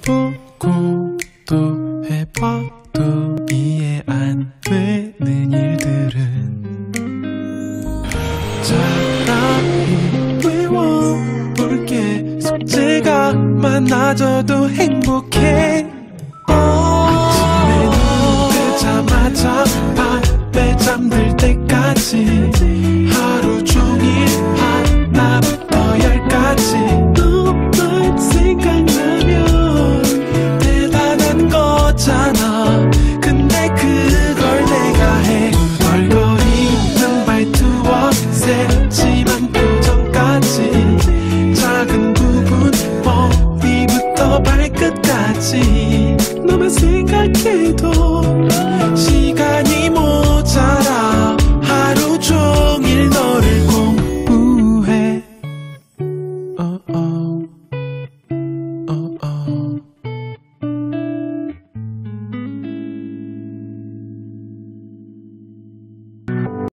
해보고 또 해봐도 이해 안 되는 일들은 차라리 외워볼게. 숙제가 많아져도 행복해. 아침에 눈 뜨자마자 밤에 잠들 때까지 하루 종일 하나부터 열까지 너만 생각나면 대단한 거잖아. 근데 그걸 내가 해. 덜거리는 말투와 새침한 표정까지 작은 부분 머리부터 발끝까지 너만 생각해도